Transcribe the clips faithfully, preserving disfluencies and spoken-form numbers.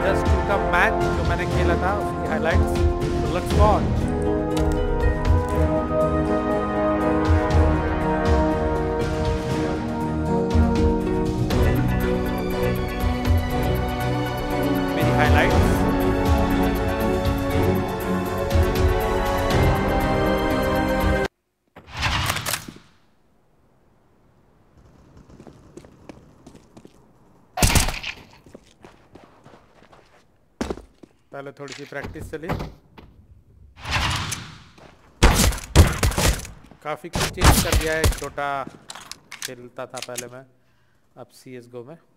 Just का match जो मैंने खेला था उसकी हाइलाइट्स, लेट्स वॉच। मेरी हाइलाइट्स पहले थोड़ी सी प्रैक्टिस चली, काफ़ी कुछ चेंज कर दिया है। छोटा खेलता था पहले मैं, अब सी एस गो में।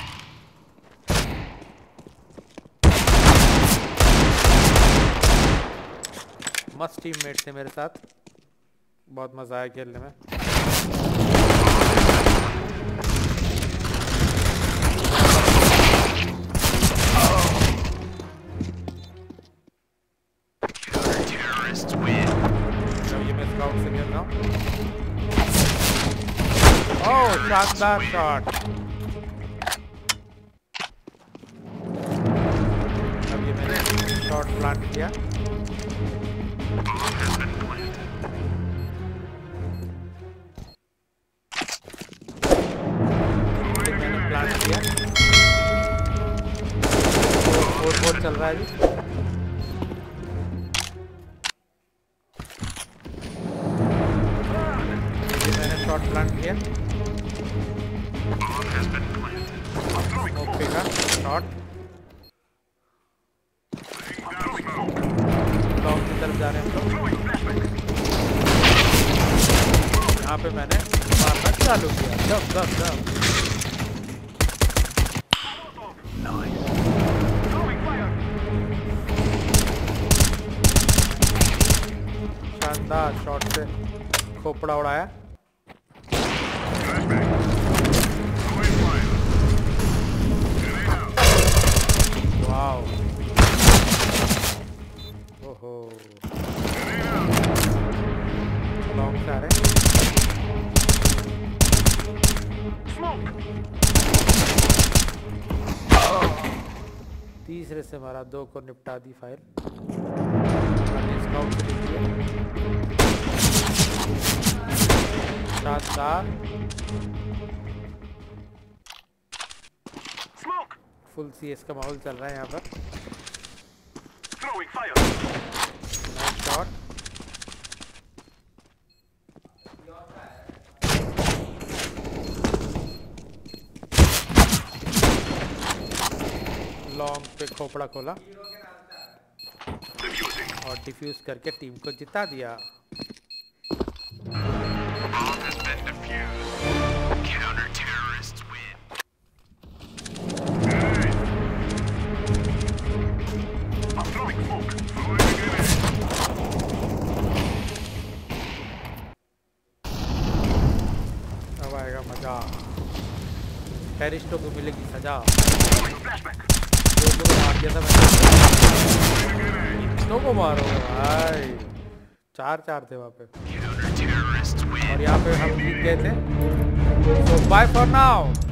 मस्त टीममेट थे मेरे साथ, बहुत मज़ा आया खेलने में। ओह शानदार शॉट। अब ये मैंने शॉट प्लांट किया, मैंने प्लांट किया। फोर फोर चल रहा है अभी। शॉट प्लांट किया, ओके का शॉट लॉन्ग की तरफ जा रहे हैं हम लोग। यहाँ पे मैंने मारना चालू किया, जब जब जब शानदार शॉट से खोपड़ा उड़ाया। वाओ, ओहो, लॉन्ग से आ रहे हैं। तीसरे से मारा, दो को निपटा दी फाइल। स्काउट से देखिए, शानदार फुल सी एस का माहौल चल रहा है यहाँ पर। नाइस शॉट, लॉन्ग पे खोपड़ा खोला और डिफ्यूज करके टीम को जिता दिया। अब आएगा मजा, टेरिस्टो को मिलेगी सजा। दो दो मार दिया था मैंने, दो को मारो भाई, चार चार थे वहाँ पे और यहाँ पे हम जीत गए थे। So bye for now.